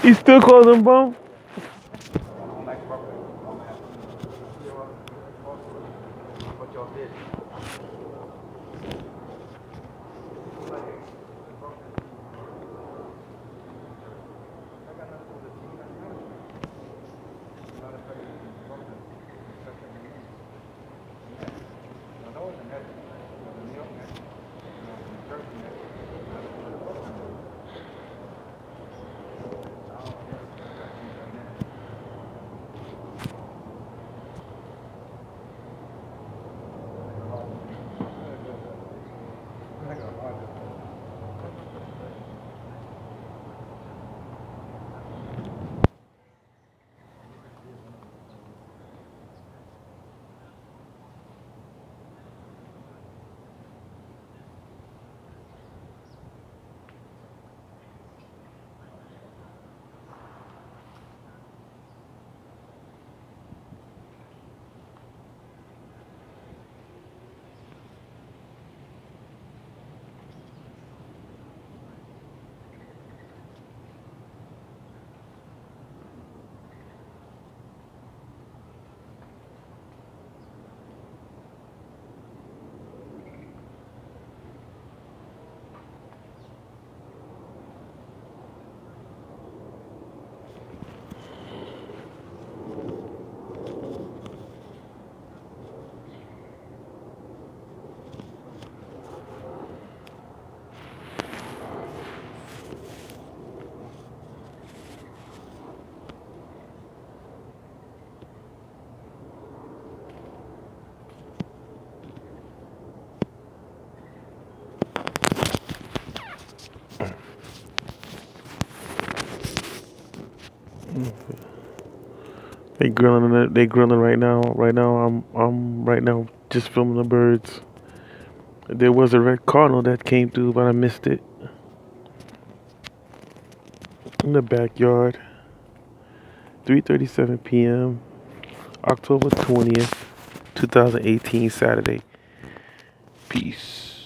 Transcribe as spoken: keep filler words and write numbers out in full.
He still calls him bum? They grilling it. They grilling right now. Right now, I'm I'm right now just filming the birds. There was a red cardinal that came through, but I missed it in the backyard. three thirty-seven p m October twentieth, two thousand eighteen, Saturday. Peace.